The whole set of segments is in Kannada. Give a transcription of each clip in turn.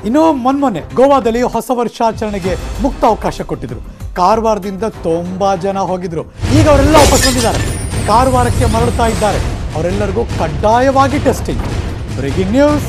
ಇನ್ನು ಮೊನ್ನೆ ಗೋವಾದಲ್ಲಿ ಹೊಸ ವರ್ಷಾಚರಣೆಗೆ ಮುಕ್ತ ಅವಕಾಶ ಕೊಟ್ಟಿದ್ರು. ಕಾರವಾರದಿಂದ ತುಂಬಾ ಜನ ಹೋಗಿದ್ರು. ಈಗ ಅವರೆಲ್ಲ ವಾಪಸ್ ಬಂದಿದ್ದಾರೆ, ಕಾರವಾರಕ್ಕೆ ಮರಳುತ್ತಾ ಇದ್ದಾರೆ. ಅವರೆಲ್ಲರಿಗೂ ಕಡ್ಡಾಯವಾಗಿ ಟೆಸ್ಟಿಂಗ್. Breaking news.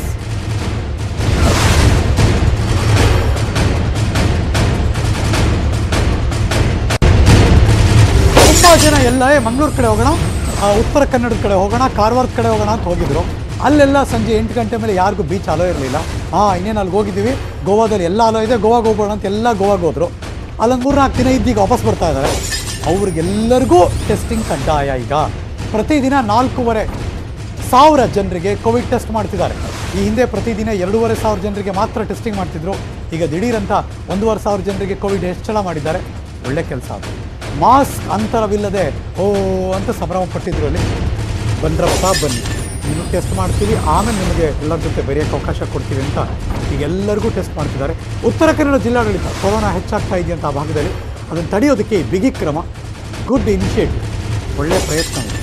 ತುಂಬಾ ಜನ ಎಲ್ಲ ಮಂಗಳೂರು ಕಡೆ ಹೋಗೋಣ, ಉತ್ತರ ಕನ್ನಡದ ಕಡೆ ಹೋಗೋಣ, ಕಾರವಾರದ ಕಡೆ ಹೋಗೋಣ ಅಂತ ಹೋಗಿದ್ರು. ಅಲ್ಲೆಲ್ಲ ಸಂಜೆ 8 ಗಂಟೆ ಮೇಲೆ ಯಾರಿಗೂ ಬೀಚ್ ಅಲೋ ಇರಲಿಲ್ಲ. ಇನ್ನೇನು ಅಲ್ಲಿಗೆ ಹೋಗಿದ್ದೀವಿ, ಗೋವಾದಲ್ಲಿ ಎಲ್ಲ ಅಲೋ ಇದೆ, ಗೋವಾಗೆ ಹೋಗೋಣ ಅಂತ ಎಲ್ಲ ಗೋವಾಗೆ ಹೋದರು. ಅಲ್ಲೊಂದು 3-4 ದಿನ ಇದ್ದೀಗ ವಾಪಸ್ ಬರ್ತಾ ಇದ್ದಾರೆ. ಅವ್ರಿಗೆಲ್ಲರಿಗೂ ಟೆಸ್ಟಿಂಗ್ ಕಡ್ಡಾಯ. ಈಗ ಪ್ರತಿದಿನ 4,500 ಜನರಿಗೆ ಕೋವಿಡ್ ಟೆಸ್ಟ್ ಮಾಡ್ತಿದ್ದಾರೆ. ಈ ಹಿಂದೆ ಪ್ರತಿದಿನ 2,500 ಜನರಿಗೆ ಮಾತ್ರ ಟೆಸ್ಟಿಂಗ್ ಮಾಡ್ತಿದ್ರು. ಈಗ ದಿಢೀರಂತ 1,500 ಜನರಿಗೆ ಕೋವಿಡ್ ಹೆಚ್ಚಳ ಮಾಡಿದ್ದಾರೆ. ಒಳ್ಳೆ ಕೆಲಸ ಅದು. ಮಾಸ್ಕ್ ಅಂತರವಿಲ್ಲದೆ ಅಂತ ಸಂಭ್ರಮ ಪಟ್ಟಿದ್ರು. ಅಲ್ಲಿ ಬಂದ್ರಪ್ಪ ಬನ್ನಿ, ನೀವು ಟೆಸ್ಟ್ ಮಾಡ್ತೀವಿ, ಆಮೇಲೆ ನಿಮಗೆ ಎಲ್ಲರ ಜೊತೆ ಬೆರೆಯೋಕ್ಕೆ ಅವಕಾಶ ಕೊಡ್ತೀವಿ ಅಂತ ಈಗ ಎಲ್ಲರಿಗೂ ಟೆಸ್ಟ್ ಮಾಡ್ತಿದ್ದಾರೆ. ಉತ್ತರ ಕನ್ನಡ ಜಿಲ್ಲಾಡಳಿತ ಕೊರೋನಾ ಹೆಚ್ಚಾಗ್ತಾ ಇದೆಯಂತ ಆ ಭಾಗದಲ್ಲಿ, ಅದನ್ನು ತಡೆಯೋದಕ್ಕೆ ಬಿಗಿ ಕ್ರಮ, ಗುಡ್ ಇನಿಷಿಯೇಟಿವ್, ಒಳ್ಳೆಯ ಪ್ರಯತ್ನ ಇದೆ.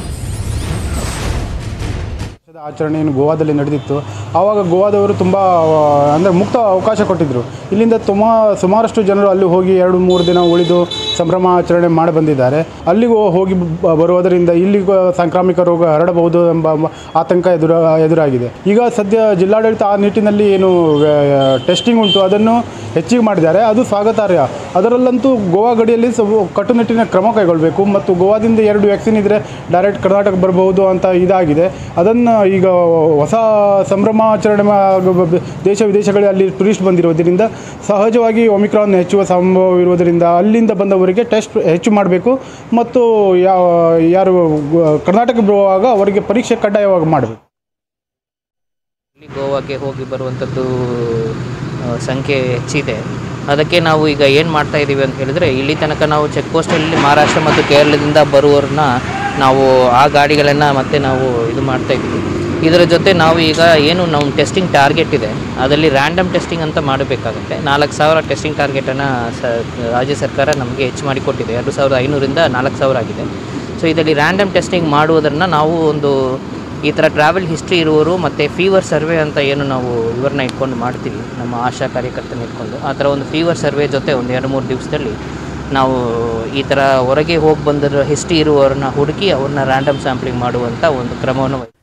ಆಚರಣೆಯನ್ನು ಗೋವಾದಲ್ಲಿ ನಡೆದಿತ್ತು. ಆವಾಗ ಗೋವಾದವರು ತುಂಬ ಅಂದರೆ ಮುಕ್ತ ಅವಕಾಶ ಕೊಟ್ಟಿದ್ದರು. ಇಲ್ಲಿಂದ ಸುಮಾರಷ್ಟು ಜನರು ಅಲ್ಲಿ ಹೋಗಿ 2-3 ದಿನ ಉಳಿದು ಸಂಭ್ರಮ ಆಚರಣೆ ಮಾಡಿ ಬಂದಿದ್ದಾರೆ. ಅಲ್ಲಿಗೂ ಹೋಗಿ ಬರುವುದರಿಂದ ಇಲ್ಲಿಗೂ ಸಾಂಕ್ರಾಮಿಕ ರೋಗ ಹರಡಬಹುದು ಎಂಬ ಆತಂಕ ಎದುರಾಗಿದೆ. ಈಗ ಸದ್ಯ ಜಿಲ್ಲಾಡಳಿತ ಆ ನಿಟ್ಟಿನಲ್ಲಿ ಏನು ಟೆಸ್ಟಿಂಗ್ ಉಂಟು ಅದನ್ನು ಹೆಚ್ಚಿಗೆ ಮಾಡಿದ್ದಾರೆ, ಅದು ಸ್ವಾಗತಾರ್ಹ. ಅದರಲ್ಲಂತೂ ಗೋವಾ ಗಡಿಯಲ್ಲಿ ಕಟ್ಟುನಿಟ್ಟಿನ ಕ್ರಮ ಕೈಗೊಳ್ಳಬೇಕು ಮತ್ತು ಗೋವಾದಿಂದ 2 ವ್ಯಾಕ್ಸಿನ್ ಇದ್ದರೆ ಡೈರೆಕ್ಟ್ ಕರ್ನಾಟಕ ಬರಬಹುದು ಅಂತ ಇದಾಗಿದೆ. ಅದನ್ನು ಈಗ ಹೊಸ ಸಂಭ್ರಮಾಚರಣೆ ದೇಶ ವಿದೇಶಗಳಲ್ಲಿ ಟೂರಿಸ್ಟ್ ಬಂದಿರೋದರಿಂದ ಸಹಜವಾಗಿ ಒಮಿಕ್ರಾನ್ ಹೆಚ್ಚುವ ಸಂಭವ ಇರುವುದರಿಂದ ಅಲ್ಲಿಂದ ಬಂದವರಿಗೆ ಟೆಸ್ಟ್ ಹೆಚ್ಚು ಮಾಡಬೇಕು ಮತ್ತು ಯಾರು ಕರ್ನಾಟಕ ಬರುವಾಗ ಅವರಿಗೆ ಪರೀಕ್ಷೆ ಕಡ್ಡಾಯವಾಗಿ ಮಾಡಬೇಕು. ಗೋವಾಗೆ ಹೋಗಿ ಬರುವಂಥದ್ದು ಸಂಖ್ಯೆ ಹೆಚ್ಚಿದೆ. ಅದಕ್ಕೆ ನಾವು ಈಗ ಏನು ಮಾಡ್ತಾ ಇದ್ದೀವಿ ಅಂತ ಹೇಳಿದರೆ, ಇಲ್ಲಿ ತನಕ ನಾವು ಚೆಕ್ ಪೋಸ್ಟಲ್ಲಿ ಮಹಾರಾಷ್ಟ್ರ ಮತ್ತು ಕೇರಳದಿಂದ ಬರುವವ್ರನ್ನ ನಾವು ಆ ಗಾಡಿಗಳನ್ನು ಮತ್ತೆ ನಾವು ಇದು ಮಾಡ್ತಾಯಿದ್ದೀವಿ. ಇದರ ಜೊತೆ ನಾವು ಈಗ ಏನು ನಮ್ಮ ಟೆಸ್ಟಿಂಗ್ ಟಾರ್ಗೆಟ್ ಇದೆ ಅದರಲ್ಲಿ ರ್ಯಾಂಡಮ್ ಟೆಸ್ಟಿಂಗ್ ಅಂತ ಮಾಡಬೇಕಾಗುತ್ತೆ. 4,000 ಟೆಸ್ಟಿಂಗ್ ಟಾರ್ಗೆಟನ್ನು ರಾಜ್ಯ ಸರ್ಕಾರ ನಮಗೆ ಹೆಚ್ಚು ಮಾಡಿಕೊಟ್ಟಿದೆ. 2,500ರಿಂದ 4,000 ಆಗಿದೆ. ಸೊ ಇದರಲ್ಲಿ ರ್ಯಾಂಡಮ್ ಟೆಸ್ಟಿಂಗ್ ಮಾಡುವುದನ್ನು ನಾವು ಒಂದು ಈ ಥರ ಟ್ರಾವೆಲ್ ಹಿಸ್ಟ್ರಿ ಇರುವವರು ಮತ್ತು ಫೀವರ್ ಸರ್ವೆ ಅಂತ ಏನು ನಾವು ಇವ್ರನ್ನ ಇಟ್ಕೊಂಡು ಮಾಡ್ತೀವಿ, ನಮ್ಮ ಆಶಾ ಕಾರ್ಯಕರ್ತನ ಇಟ್ಕೊಂಡು, ಆ ಥರ ಒಂದು ಫೀವರ್ ಸರ್ವೆ ಜೊತೆ ಒಂದು 2-3 ದಿವಸದಲ್ಲಿ ನಾವು ಈ ಥರ ಹೊರಗೆ ಹೋಗಿ ಬಂದಿರೋ ಹಿಸ್ಟ್ರಿ ಇರುವವ್ರನ್ನ ಹುಡುಕಿ ಅವ್ರನ್ನ ರ್ಯಾಂಡಮ್ ಸ್ಯಾಂಪ್ಲಿಂಗ್ ಮಾಡುವಂಥ ಒಂದು ಕ್ರಮವನ್ನು